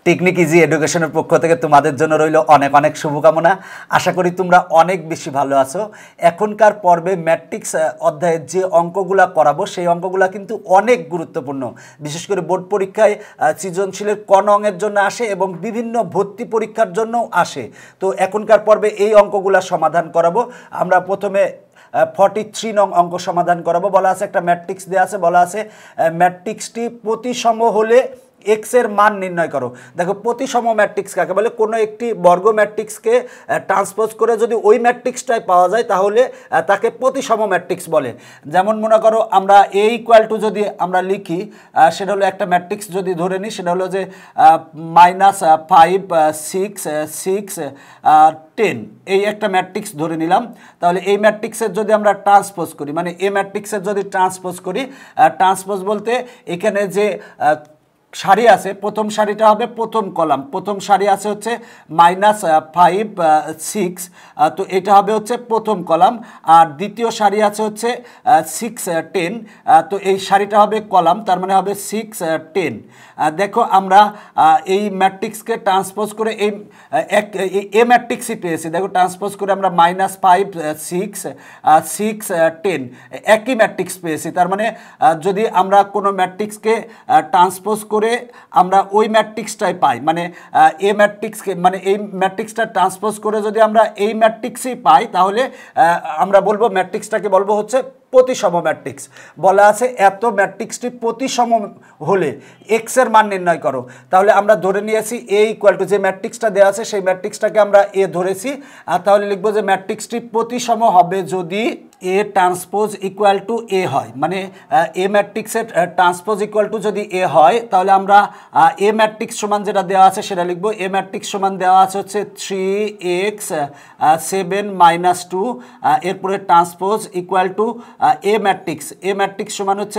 Technique easy এডুকেশনের পক্ষ থেকে তোমাদের জন্য রইল অনেক অনেক শুভকামনা। আশা করি তোমরা অনেক বেশি ভালো আছো। এখনকার পর্বে ম্যাট্রিক্স অধ্যায়ের যে অঙ্কগুলা করাবো সেই অঙ্কগুলা কিন্তু অনেক গুরুত্বপূর্ণ, বিশেষ করে বোর্ড পরীক্ষায় সৃজনশীলের ক নংয়ের জন্য আসে এবং বিভিন্ন ভর্তি পরীক্ষার জন্যও আসে। তো এখনকার পর্বে এই অঙ্কগুলা সমাধান করাবো। আমরা প্রথমে 43 নং অঙ্ক সমাধান করাবো। বলা আছে একটা ম্যাট্রিক্স দেওয়া আছে, বলা আছে ম্যাট্রিক্সটি প্রতিসম হলে এক্স এর মান নির্ণয় করো। দেখো প্রতিসম ম্যাট্রিক্স কাকে বলে? কোনো একটি বর্গ ম্যাট্রিক্সকে ট্রান্সপোজ করে যদি ওই ম্যাট্রিক্সটাই পাওয়া যায় তাহলে তাকে প্রতিসম ম্যাট্রিক্স বলে। যেমন মনে করো আমরা এ ইকুয়াল টু যদি আমরা লিখি, সেটা হলো একটা ম্যাট্রিক্স যদি ধরে নিই, সেটা হলো যে -5 6 6 10 এই একটা ম্যাট্রিক্স ধরে নিলাম। তাহলে এই ম্যাট্রিক্সের যদি আমরা ট্রান্সপোজ করি, মানে এই ম্যাট্রিক্সের যদি ট্রান্সপোজ করি, ট্রান্সপোজ বলতে এখানে যে সারি আছে, প্রথম সারিটা হবে প্রথম কলাম, প্রথম সারি আছে হচ্ছে -5 6, তো এটা হবে হচ্ছে প্রথম কলাম। আর দ্বিতীয় সারি আছে হচ্ছে 6 10, তো এই সারিটা হবে কলাম, তার মানে হবে 6 10। দেখো আমরা এই ম্যাট্রিক্সকে ট্রান্সপোজ করে এই এ ম্যাট্রিক্সই পেয়েছি। দেখো ট্রান্সপোজ করে আমরা -5 6 6 10 একই ম্যাট্রিক্স পেয়েছি। তার মানে যদি আমরা কোনো ম্যাট্রিক্সকে ট্রান্সপোজ করে আমরা ওই ম্যাট্রিক্সটাই পাই, মানে এ ম্যাট্রিক্সকে, মানে এই ম্যাট্রিক্সটা ট্রান্সপোজ করে যদি আমরা এই ম্যাট্রিক্সই পাই তাহলে আমরা বলবো ম্যাট্রিক্সটাকে বলবো হচ্ছে প্রতিসম ম্যাট্রিক্স। বলা আছে এত ম্যাট্রিক্সটি প্রতিসম হলে এক্স এর মান নির্ণয় করো। তাহলে আমরা ধরে নিয়েছি এ ইকুয়াল টু, যে ম্যাট্রিক্সটা দেওয়া আছে সেই ম্যাট্রিক্সটাকে আমরা এ ধরেছি। আর তাহলে লিখবো যে ম্যাট্রিক্সটি প্রতিসম হবে যদি A transpose equal to A হয়, মানে এ ম্যাট্রিক্সের ট্রান্সপোজ ইকুয়াল টু যদি এ হয় তাহলে আমরা এ ম্যাট্রিক্স সমান যেটা দেওয়া আছে সেটা লিখবো। এ ম্যাট্রিক্স সমান দেওয়া আছে হচ্ছে 3x 7 - 2, এরপরে transpose equal to A matrix সমান হচ্ছে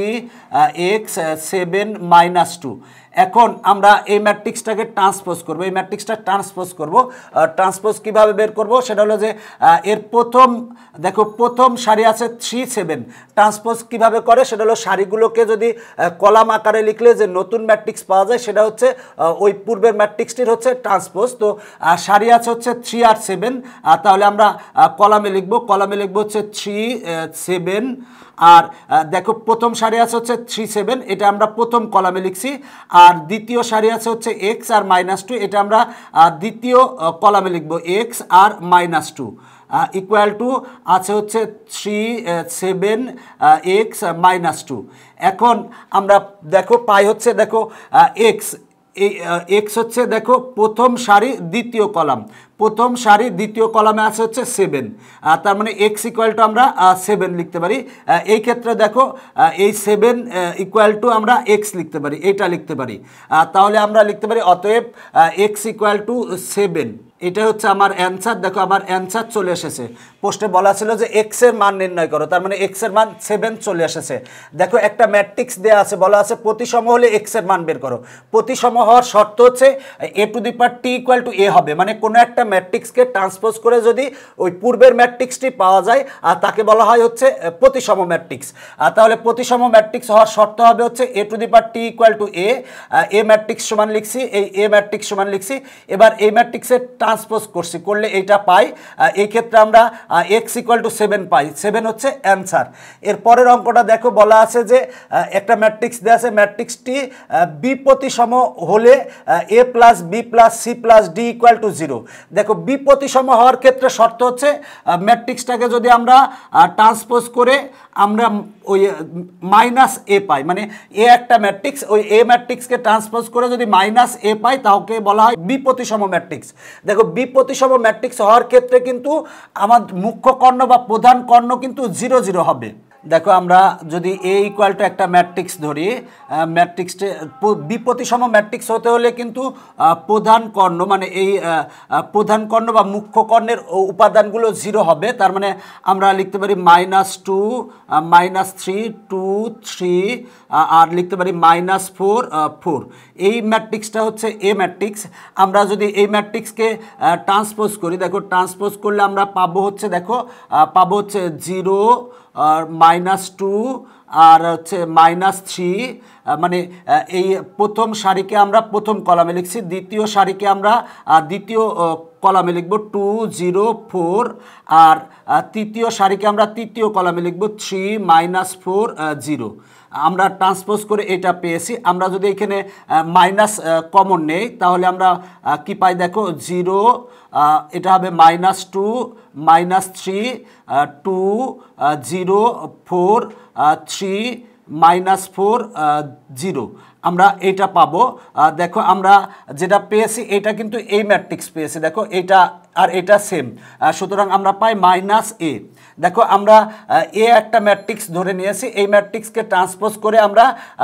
3x 7 - 2। এখন আমরা এই ম্যাট্রিক্সটাকে ট্রান্সপোজ করব, এই ম্যাট্রিক্সটা ট্রান্সপোজ করব। ট্রান্সপোজ কিভাবে বের করব সেটা হলো যে এর প্রথম, দেখো প্রথম সারি আছে 3 7, ট্রান্সপোজ কিভাবে করে সেটা হলো সারিগুলোকে যদি কলাম আকারে লিখলে যে নতুন ম্যাট্রিক্স পাওয়া যায় সেটা হচ্ছে ওই পূর্বের ম্যাট্রিক্সটির হচ্ছে ট্রান্সপোজ। তো সারি আছে হচ্ছে 3 আর 7, তাহলে আমরা কলামে লিখবো হচ্ছে 3 7। আর দেখো প্রথম সারি আছে হচ্ছে 3 7, এটা আমরা প্রথম কলামে লিখছি। আর দ্বিতীয় সারি আছে হচ্ছে x আর -2, এটা আমরা দ্বিতীয় কলামে লিখব, x আর -2 ইকুয়াল টু আছে হচ্ছে 3 7 x -2। এখন আমরা দেখো পাই হচ্ছে, দেখো x, এই এক্স হচ্ছে দেখো প্রথম সারি দ্বিতীয় কলাম, প্রথম সারি দ্বিতীয় কলামে আছে হচ্ছে 7, তার মানে এক্স ইকুয়াল টু আমরা 7 লিখতে পারি। এই ক্ষেত্রে দেখো এই 7 ইকুয়াল টু আমরা এক্স লিখতে পারি, এটা লিখতে পারি। তাহলে আমরা লিখতে পারি অতএব এক্স ইকুয়াল টু 7, এটা হচ্ছে আমার অ্যান্সার। দেখো আমার অ্যান্সার চলে এসেছে। পোস্টে বলা ছিল যে এক্স এর মান নির্ণয় করো, তার মানে এক্স এর মান 7 চলে এসেছে। দেখো একটা ম্যাট্রিক্স দেওয়া আছে, বলা আছে প্রতিসম হলে এক্স এর মান বের করো। প্রতিসম হওয়ার শর্ত হচ্ছে a to the power t equal to a হবে, মানে কোনো একটা ম্যাট্রিক্সকে ট্রান্সপোজ করে যদি ওই পূর্বের ম্যাট্রিক্সটি পাওয়া যায় আর তাকে বলা হয় হচ্ছে প্রতিসম ম্যাট্রিক্স। তাহলে প্রতিসম ম্যাট্রিক্স হওয়ার শর্ত হবে হচ্ছে a to the power t equal to a, A matrix সমান লিখছি, এই এ ম্যাট্রিক্স সমান লিখছি। এবার এই ম্যাট্রিক্সের ট্রান্সপোজ করছি, করলে এইটা পাই। এই ক্ষেত্রে আমরা x ইকুয়াল টু 7 পাই, 7 হচ্ছে অ্যান্সার। এর পরের অঙ্কটা দেখো, বলা আছে যে একটা ম্যাট্রিক্স দেওয়া আছে, ম্যাট্রিক্সটি বি প্রতিসম হলে a plus B plus C plus D equal to 0। দেখো বি প্রতিসম হওয়ার ক্ষেত্রে শর্ত হচ্ছে ম্যাট্রিক্সটাকে যদি আমরা ট্রান্সপোজ করে আমরা ওই -a পাই, মানে এ একটা ম্যাট্রিক্স, ওই এ ম্যাট্রিক্সকে ট্রান্সপোজ করে যদি -a পাই তাহলে বলা হয় বি প্রতিসম ম্যাট্রিক্স। দেখো বি প্রতিসম ম্যাট্রিক্স হওয়ার ক্ষেত্রে কিন্তু আমার মুখ্য কর্ণ বা প্রধান কর্ণ কিন্তু 0 0 হবে। দেখো আমরা যদি এ ইকুয়াল টু একটা ম্যাট্রিক্স ধরি, ম্যাট্রিক্সটা বি প্রতিসম ম্যাট্রিক্স হতে হলে কিন্তু প্রধান কর্ণ, মানে এই প্রধান কর্ণ বা মুখ্য কর্ণের উপাদানগুলো 0 হবে। তার মানে আমরা লিখতে পারি -2 -3 2 3, আর লিখতে পারি -4 4। এই ম্যাট্রিক্সটা হচ্ছে এ ম্যাট্রিক্স। আমরা যদি এই ম্যাট্রিক্সকে ট্রান্সপোজ করি, দেখো ট্রান্সপোজ করলে আমরা পাবো হচ্ছে, দেখো পাবো হচ্ছে 0 আর -2 আর হচ্ছে -3, মানে এই প্রথম সারিকে আমরা প্রথম কলামে লিখছি, দ্বিতীয় সারিকে আমরা দ্বিতীয় কলামে লিখব 2 0 4, আর তৃতীয় সারিকে আমরা তৃতীয় কলামে লিখব 3 -4 0। আমরা ট্রান্সপোজ করে এটা পেয়েছি। আমরা যদি এখানে মাইনাস কমন নেই তাহলে আমরা কি পাই দেখো, 0, এটা হবে -2 -3 2 0 4 3 -4 0, আমরা এটা পাবো। দেখো আমরা যেটা পেয়েছি এটা কিন্তু এই ম্যাট্রিক্স পেয়েছি, দেখো এটা আর এটা সেম, সুতরাং আমরা পাই -a। দেখো আমরা এ একটা ম্যাট্রিক্স ধরে নিয়েছি, এই ম্যাট্রিক্সকে ট্রান্সপোজ করে আমরা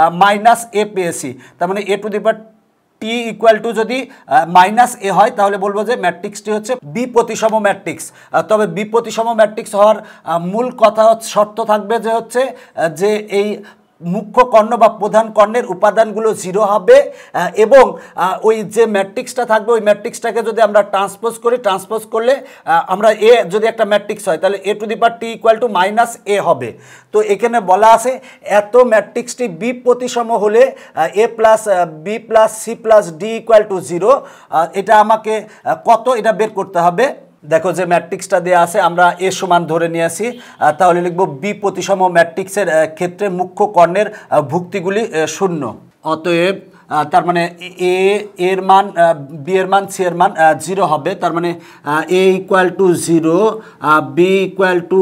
-a পেয়েছি। তার মানে a to the power t equal to যদি -a হয় তাহলে বলবো যে ম্যাট্রিক্সটি হচ্ছে বি প্রতিসম ম্যাট্রিক্স। তবে বি প্রতিসম ম্যাট্রিক্স হওয়ার মূল কথা শর্ত থাকবে যে হচ্ছে যে এই মুখ্য কর্ণ বা প্রধান কর্ণের উপাদানগুলো 0 হবে, এবং ওই যে ম্যাট্রিক্সটা থাকবে ওই ম্যাট্রিক্সটাকে যদি আমরা ট্রান্সপোজ করি, ট্রান্সপোজ করলে আমরা এ যদি একটা ম্যাট্রিক্স হয় তাহলে a to the power t equal to -a হবে। তো এখানে বলা আছে এত ম্যাট্রিক্সটি বি প্রতিসম হলে a plus B plus C plus D equal to 0, এটা আমাকে কত এটা বের করতে হবে। দেখো যে ম্যাট্রিক্সটা দেওয়া আছে আমরা এ সমান ধরে নিয়েছি, তাহলে লিখব বি প্রতিসম ম্যাট্রিক্সের ক্ষেত্রে মুখ্য কর্ণের ভুক্তিগুলি 0। অতএব তার মানে এ এর মান, বি এর মান, সি এর মান 0 হবে। তার মানে A equal to 0, B equal to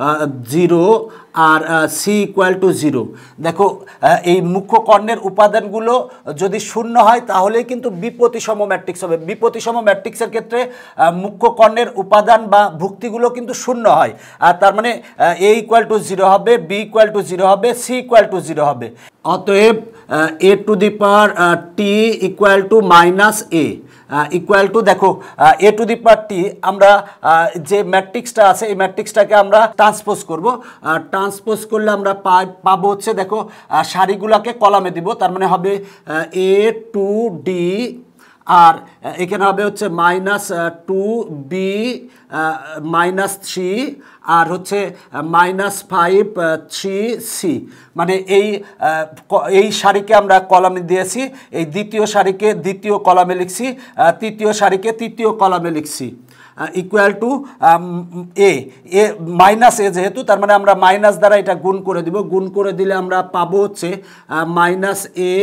0 আর সি ইকুয়াল টু 0। দেখো এই মুখ্য কর্ণের উপাদানগুলো যদি 0 হয় তাহলেই কিন্তু বিপ্রতিসম ম্যাট্রিক্স হবে। বিপ্রতিসম ম্যাট্রিক্সের ক্ষেত্রে মুখ্য কর্ণের উপাদান বা ভুক্তিগুলো কিন্তু 0 হয়, আর তার মানে এ ইকুয়াল টু 0 হবে, বি ইকুয়াল টু 0 হবে, সি ইকুয়াল টু 0 হবে। অতএব A to the power T equal to -a equal to, দেখো এ টু দি পাওয়ার টি আমরা যে ম্যাট্রিক্সটা আছে এই ম্যাট্রিক্সটাকে আমরা ট্রান্সপোজ করব। ট্রান্সপোজ করলে আমরা পাবো হচ্ছে, দেখো সারিগুলোকে কলামে দিব, তার মানে হবে a টু ডি, আর এখানে হবে হচ্ছে -2b -3 আর হচ্ছে -5 3c। মানে এই সারিকে আমরা কলামে দিয়েছি, এই দ্বিতীয় সারিকে দ্বিতীয় কলামে লিখছি, তৃতীয় সারিকে তৃতীয় কলামে লিখছি, ইকুয়াল টু এ -a যেহেতু, তার মানে আমরা মাইনাস দ্বারা এটা গুণ করে দিব। গুণ করে দিলে আমরা পাবো হচ্ছে -a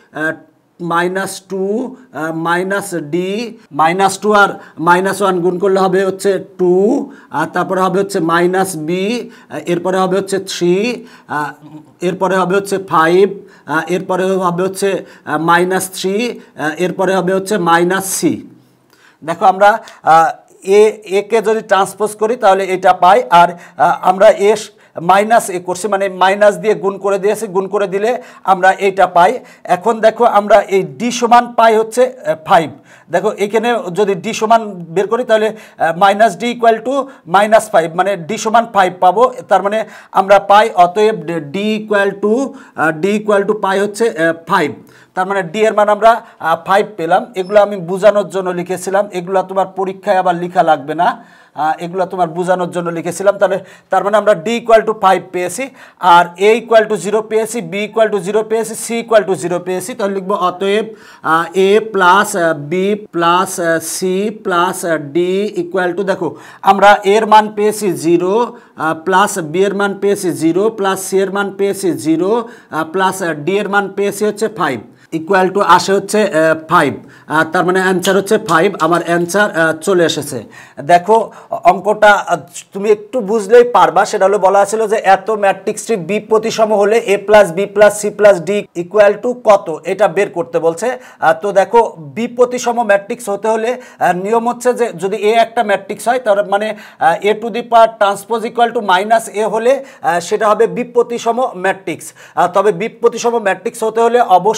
-2 -d, -2 আর -1 গুণ করলে হবে হচ্ছে 2, আর তারপরে হবে হচ্ছে -b, এরপরে হবে হচ্ছে 3, এরপরে হবে হচ্ছে 5, এরপরে হবে হচ্ছে -3, এরপরে হবে হচ্ছে -c। দেখো আমরা একে যদি ট্রান্সপোজ করি তাহলে এটা পাই, আর আমরা -a করছি মানে মাইনাস দিয়ে গুণ করে দিয়েছি, গুণ করে দিলে আমরা এইটা পাই। এখন দেখো আমরা এই ডি সমান পাই হচ্ছে 5। দেখো এখানে যদি ডি সমান বের করি তাহলে -d ইকুয়াল টু -5, মানে ডি সমান 5 পাবো। তার মানে আমরা পাই, অতএব ডি ইকুয়াল টু পাই হচ্ছে 5। তার মানে ডি এর মান আমরা 5 পেলাম। এগুলো আমি বোঝানোর জন্য লিখেছিলাম, এগুলো তোমার পরীক্ষায় আবার লেখা লাগবে না, এগুলো তোমার বোঝানোর জন্য লিখেছিলাম। তাহলে তার মানে আমরা ডি ইকুয়াল টু 5 পেয়েছি, আর এ ইকুয়াল টু 0 পেয়েছি, বি ইকুয়াল টু 0 পেয়েছি, সি ইকুয়াল টু 0 পেয়েছি। তাহলে লিখবো অতএব A plus B plus C plus D equal to, দেখো আমরা এর মান পেয়েছি 0, প্লাস বি এর মান পেয়েছি 0, প্লাস সি এর মান পেয়েছি 0, প্লাস ডি এর মান পেয়েছি হচ্ছে 5, ইকুয়াল টু আসে হচ্ছে 5। তার মানে অ্যান্সার হচ্ছে 5। আমার অ্যান্সার চলে এসেছে। দেখো অঙ্কটা তুমি একটু বুঝলেই পারবা, সেটা হলো বলা ছিল যে এত ম্যাট্রিক্সটি বি প্রতিসম হলে A plus B plus C plus D equal to কত, এটা বের করতে বলছে। তো দেখো বি প্রতিসম ম্যাট্রিক্স হতে হলে নিয়ম হচ্ছে যে যদি এ একটা ম্যাট্রিক্স হয় তার মানে A to the power transpose equal to -a হলে সেটা হবে বি প্রতিসম ম্যাট্রিক্স। তবে বি প্রতিসম ম্যাট্রিক্স হতে হলে অবশ্যই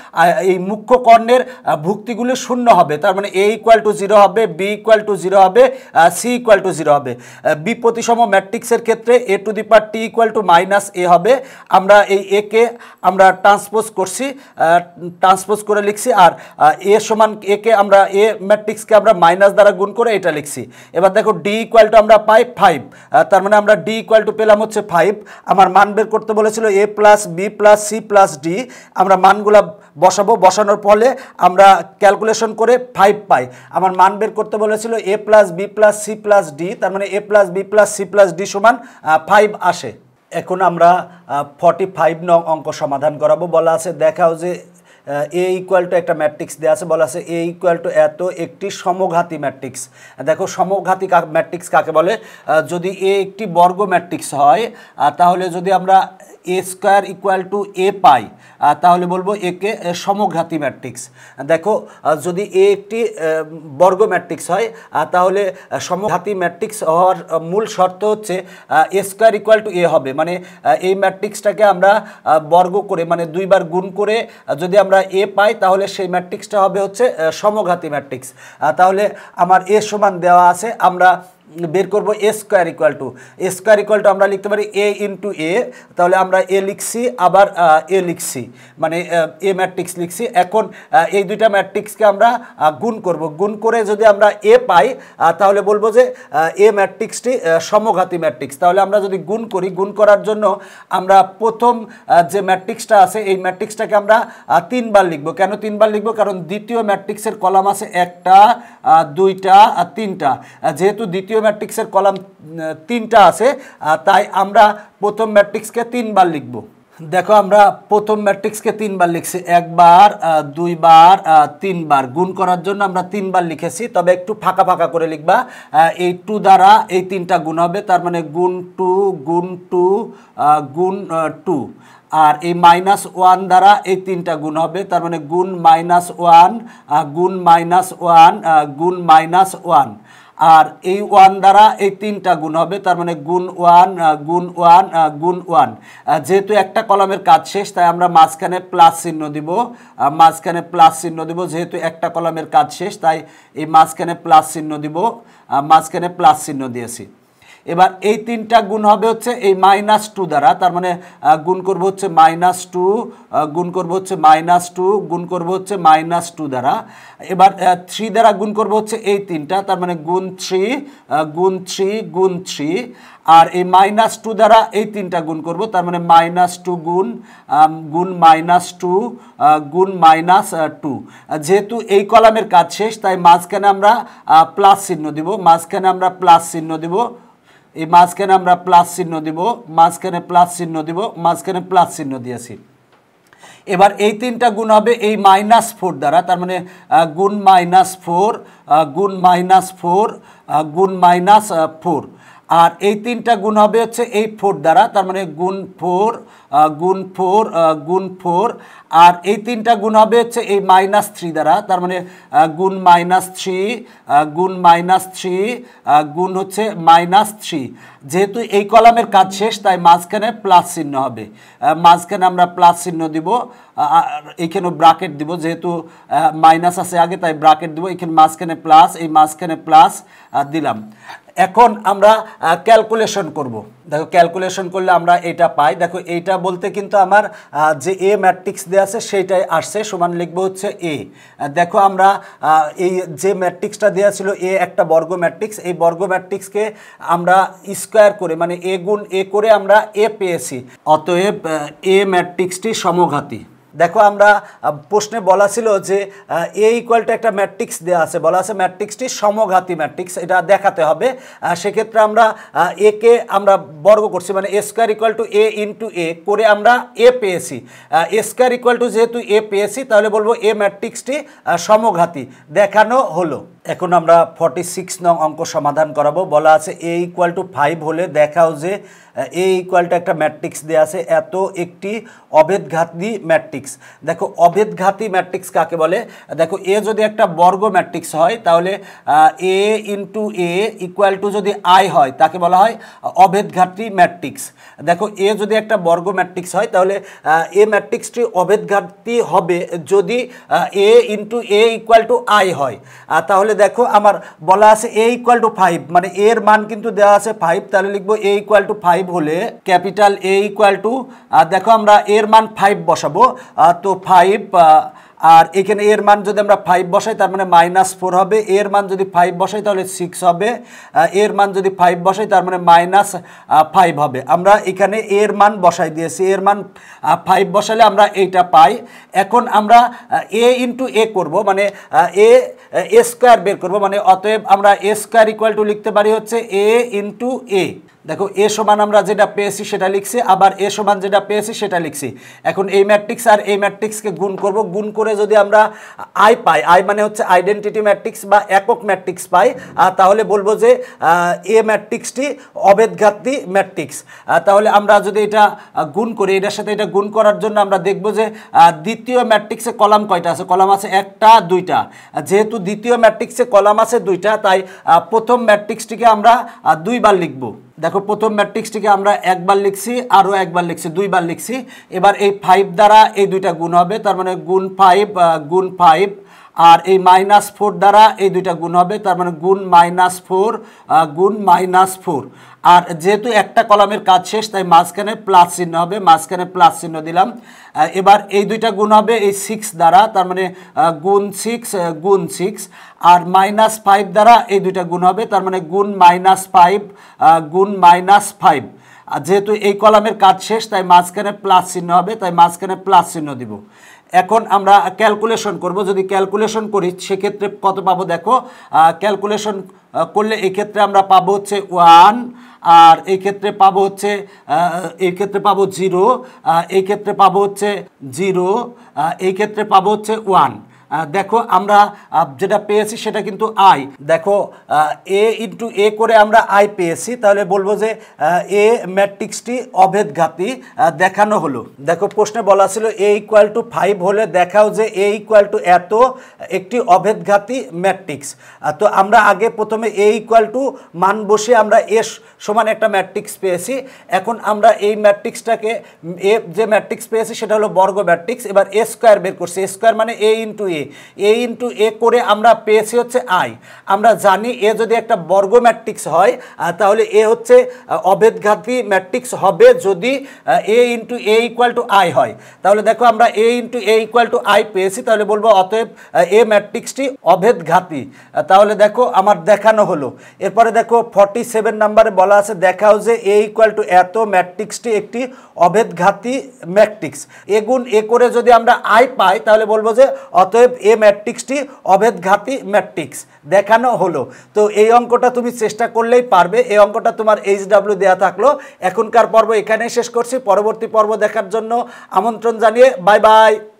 এই মুখ্য কর্ণের ভুক্তিগুলি শূন্য হবে, তার মানে a = 0 হবে, b = 0 হবে, c = 0 হবে। বি প্রতিসম ম্যাট্রিক্সের ক্ষেত্রে a to the power t = -a হবে। আমরা এই a কে আমরা ট্রান্সপোজ করছি, ট্রান্সপোজ করে লিখছি, আর a সমান a কে আমরা a ম্যাট্রিক্সকে আমরা মাইনাস দ্বারা গুণ করে এটা লিখছি। এবার দেখো d = আমরা পাই 5, তার মানে আমরা d = পেলাম হচ্ছে 5। আমার মান বের করতে বলেছিল a + b + c + d, আমরা মানগুলা বসাবো, বসানোর ফলে আমরা ক্যালকুলেশন করে 5 পাই। আমার মান বের করতে বলেছিল a + b + c + d, তার মানে a + b + c + d সমান 5 আসে। এখন আমরা 45 নং অঙ্ক সমাধান করাবো। বলা আছে দেখাও যে a = একটা ম্যাট্রিক্স দেওয়া আছে, বলা আছে a = এত একটি সমঘাতী ম্যাট্রিক্স। দেখো সমঘাতী ম্যাট্রিক্স কাকে বলে? যদি a একটি বর্গ ম্যাট্রিক্স হয়, তাহলে যদি আমরা a² = a পাই, তাহলে বলবো একে সমঘাতী ম্যাট্রিক্স। দেখো যদি a একটি বর্গ ম্যাট্রিক্স হয়, তাহলে সমঘাতী ম্যাট্রিক্স হওয়ার মূল শর্ত হচ্ছে a² = a হবে, মানে এই ম্যাট্রিক্সটাকে আমরা বর্গ করে মানে 2 বার গুণ করে যদি আমরা a পাই, তাহলে সেই ম্যাট্রিক্সটা হবে হচ্ছে সমঘাতী ম্যাট্রিক্স। তাহলে আমার a সমান দেওয়া আছে, আমরা বের করব a² আমরা লিখতে পারি a × a, তাহলে আমরা a লিখছি আবার a লিখছি, মানে a ম্যাট্রিক্স লিখছি। এখন এই দুইটা ম্যাট্রিক্সকে আমরা গুণ করব, গুণ করে যদি আমরা a পাই, তাহলে বলবো যে a ম্যাট্রিক্সটি সমঘাতী ম্যাট্রিক্স। তাহলে আমরা যদি গুণ করি, গুণ করার জন্য আমরা প্রথম যে ম্যাট্রিক্সটা আছে এই ম্যাট্রিক্সটাকে আমরা 3 বার লিখব। কেন 3 বার লিখব? কারণ দ্বিতীয় ম্যাট্রিক্সের কলাম আছে 1টা, 2টা আর 3টা। যেহেতু দ্বিতীয় ম্যাট্রিক্সের কলাম 3টা আছে, তাই আমরা প্রথম ম্যাট্রিক্সকে 3 বার লিখব। দেখো আমরা প্রথম ম্যাট্রিক্সকে 3 বার লিখছি, 1 বার, 2 বার, 3 বার। গুণ করার জন্য আমরা 3 বার লিখেছি, তবে একটু ফাঁকা ফাঁকা করে লিখবা। এই 2 দ্বারা এই 3টা গুণ হবে, তার মানে গুণ 2 গুণ 2 গুণ 2, আর এই -1 দ্বারা এই 3টা গুণ হবে, তার মানে গুণ -1 গুণ -1 গুণ -1, আর এই 1 দ্বারা এই 3টা গুণ হবে, তার মানে গুণ 1 গুণ 1 গুণ 1। যেহেতু একটা কলামের কাজ শেষ, তাই আমরা মাঝখানে প্লাস চিহ্ন দিব, মাঝখানে প্লাস চিহ্ন দিব। যেহেতু একটা কলামের কাজ শেষ, তাই এই মাঝখানে প্লাস চিহ্ন দিব, মাঝখানে প্লাস চিহ্ন দিয়েছি। এবার এই 3টা গুণ হবে হচ্ছে এই -2 দ্বারা, তার মানে গুণ করব হচ্ছে -2 গুণ করব হচ্ছে -2 গুণ করব হচ্ছে -2 দ্বারা। এবার 3 দ্বারা গুণ করব হচ্ছে এই 3টা, তার মানে গুণ 3 গুণ 3 গুণ 3, আর এই -2 দ্বারা এই 3টা গুণ করব, তার মানে -2 গুণ গুণ -2 গুণ -2। যেহেতু এই কলামের কাজ শেষ, তাই মাঝখানে আমরা প্লাস চিহ্ন দিব, মাঝখানে আমরা প্লাস চিহ্ন দিব, এই মাঝখানে আমরা প্লাস চিহ্ন দিব, মাঝখানে প্লাস চিহ্ন দিব, মাঝখানে প্লাস চিহ্ন দিয়েছি। এবার এই 3টা গুণ হবে এই -4 দ্বারা, তার মানে গুণ -4 গুণ -4 গুণ -4, আর এই 3টা গুণ হবে হচ্ছে এই 4 দ্বারা, তার মানে গুণ 4 গুণ 4 গুণ 4, আর এই 3টা গুণ হবে হচ্ছে এই -3 দ্বারা, তার মানে গুণ -3 গুণ -3 গুণ হচ্ছে -3। যেহেতু এই কলামের কাজ শেষ, তাই মাঝখানে প্লাস চিহ্ন হবে, মাঝখানে আমরা প্লাস চিহ্ন দিব, এইখানে ব্র্যাকেট দিব, যেহেতু মাইনাস আছে আগে তাই ব্র্যাকেট দিব, এখানে মাঝখানে প্লাস, এই মাঝখানে প্লাস দিলাম। এখন আমরা ক্যালকুলেশন করব। দেখো ক্যালকুলেশন করলে আমরা এটা পাই। দেখো এইটা বলতে কিন্তু আমার যে এ ম্যাট্রিক্স দেওয়া আছে সেইটাই আসছে, সমান লিখবো হচ্ছে এ। দেখো আমরা এই যে ম্যাট্রিক্সটা দেওয়া ছিল এ একটা বর্গ ম্যাট্রিক্স, এই বর্গ ম্যাট্রিক্সকে আমরা স্কোয়ার করে মানে এ গুণ এ করে আমরা এ পেয়েছি। অতএব এ ম্যাট্রিক্সটি সমঘাতী। দেখো আমরা প্রশ্নে বলা ছিল যে এ ইকুয়াল টু একটা ম্যাট্রিক্স দেওয়া আছে, বলা আছে ম্যাট্রিক্সটি সমঘাতী ম্যাট্রিক্স, এটা দেখাতে হবে। সেক্ষেত্রে আমরা একে আমরা বর্গ করছি, মানে A square equal to A into A করে আমরা এ পেয়েছি। এ স্কোয়ার ইকুয়াল টু যেহেতু এ পেয়েছি, তাহলে বলবো এ ম্যাট্রিক্সটি সমঘাতী দেখানো হলো। এখন আমরা 46 নং অঙ্ক সমাধান করাবো। বলা আছে a = 5 হলে দেখাও যে a = একটা ম্যাট্রিক্স দেয়া আছে এত একটি অভেদঘাতী ম্যাট্রিক্স। দেখো অভেদঘাতী ম্যাট্রিক্স কাকে বলে? দেখো a যদি একটা বর্গ ম্যাট্রিক্স হয় তাহলে a × a = যদি i হয় তাকে বলা হয় অভেদঘাতী ম্যাট্রিক্স। দেখো a যদি একটা বর্গ ম্যাট্রিক্স হয় তাহলে a ম্যাট্রিক্সটি অভেদঘাতী হবে যদি a × a = i হয়। তাহলে দেখো আমার বলা আছে a = 5, মানে a এর মান কিন্তু দেওয়া আছে 5, তাহলে লিখবো a = 5 হলে ক্যাপিটাল A = দেখো আমরা এর মান 5 বসাবো, তো 5 আর এখানে এর মান যদি আমরা 5 বসাই তার মানে -4 হবে, এর মান যদি 5 বসাই তাহলে 6 হবে, এর মান যদি 5 বসাই তার মানে -5 হবে। আমরা এখানে এর মান বসাই দিয়েছি, এর মান 5 বসালে আমরা এইটা পাই। এখন আমরা a × a করব, মানে a স্কয়ার বের করব, মানে অতএব আমরা a স্কয়ার = লিখতে পারি হচ্ছে a × a। দেখো a সমান আমরা যেটা পেয়েছি সেটা লিখছি, আবার a সমান যেটা পেয়েছি সেটা লিখছি। এখন এই ম্যাট্রিক্স আর এই ম্যাট্রিক্সকে গুণ করব, গুণ করে যদি আমরা i পাই, i মানে হচ্ছে আইডেন্টিটি ম্যাট্রিক্স বা একক ম্যাট্রিক্স পাই, তাহলে বলবো যে a ম্যাট্রিক্সটি অভেদঘাতী ম্যাট্রিক্স। তাহলে আমরা যদি এটা গুণ করি, এটার সাথে এটা গুণ করার জন্য আমরা দেখব যে দ্বিতীয় ম্যাট্রিক্সে কলাম কয়টা আছে? কলাম আছে একটা, দুইটা। যেহেতু দ্বিতীয় ম্যাট্রিক্সে কলাম আছে দুইটা, তাই প্রথম ম্যাট্রিক্সটিকে আমরা দুইবার লিখব। দেখো প্রথম ম্যাট্রিক্সটিকে আমরা একবার লিখছি, আরও একবার লিখছি, দুইবার লিখছি। এবার এই 5 দ্বারা এই দুইটা গুণ হবে, তার মানে গুণ 5 আর এই -4 দ্বারা এই দুইটা গুণ হবে, তার মানে গুণ -4 আর যেহেতু একটা কলামের কাজ শেষ তাই মাঝখানে প্লাস চিহ্ন হবে, মাঝখানে প্লাস চিহ্ন দিলাম। এবার এই দুইটা গুণ হবে এই 6 দ্বারা, তার মানে গুণ 6 আর -5 দ্বারা এই দুইটা গুণ হবে, তার মানে গুণ -5 আর যেহেতু এই কলামের কাজ শেষ তাই মাঝখানে প্লাস চিহ্ন হবে, তাই মাঝখানে প্লাস চিহ্ন দিব। এখন আমরা ক্যালকুলেশন করব, যদি ক্যালকুলেশন করি সেক্ষেত্রে কত পাবো? দেখো ক্যালকুলেশন করলে এই ক্ষেত্রে আমরা পাবো হচ্ছে 1, আর এই ক্ষেত্রে পাবো হচ্ছে 0, এই ক্ষেত্রে পাবো হচ্ছে 0, এই ক্ষেত্রে পাবো হচ্ছে 1। দেখো আমরা যেটা পেয়েছি সেটা কিন্তু i। দেখো a × a করে আমরা i পেয়েছি, তাহলে বলবো যে a ম্যাট্রিক্সটি অভেদঘাতী দেখানো হলো। দেখো প্রশ্নে বলা ছিল a = 5 হলে দেখাও যে a = এত একটি অভেদঘাতী ম্যাট্রিক্স। তো আমরা আগে প্রথমে a = মান বসে আমরা a সমান একটা ম্যাট্রিক্স পেয়েছি। এখন আমরা এই ম্যাট্রিক্সটাকে যে ম্যাট্রিক্স পেয়েছি সেটা হলো বর্গ ম্যাট্রিক্স। এবার a স্কয়ার বের করছি, a স্কয়ার মানে a × a করে আমরা পেয়েছি হচ্ছে i। আমরা জানি a যদি একটা বর্গ ম্যাট্রিক্স হয় তাহলে a হচ্ছে অভেদঘাতী ম্যাট্রিক্স হবে যদি a × a = i হয়। তাহলে দেখো আমরা a × a = i পেয়েছি, তাহলে বলবো অতএব a ম্যাট্রিক্সটি অভেদঘাতী। তাহলে দেখো আমার দেখানো হলো। এরপরে দেখো 47 নম্বরে বলা আছে দেখাও যে a = এত ম্যাট্রিক্সটি একটি অভেদঘাতী ম্যাট্রিক্স। a গুণ a করে যদি আমরা i পাই তাহলে বলবো যে অতএব a ম্যাট্রিক্সটি অভেদঘাতী ম্যাট্রিক্স দেখানো হলো। তো এই অঙ্কটা তুমি চেষ্টা করলেই পারবে। এই অঙ্কটা তোমার HW দেয়া থাকলো। এখনকার পর্ব এখানেই শেষ করছি। পরবর্তী পর্ব দেখার জন্য আমন্ত্রণ জানিয়ে বাই বাই।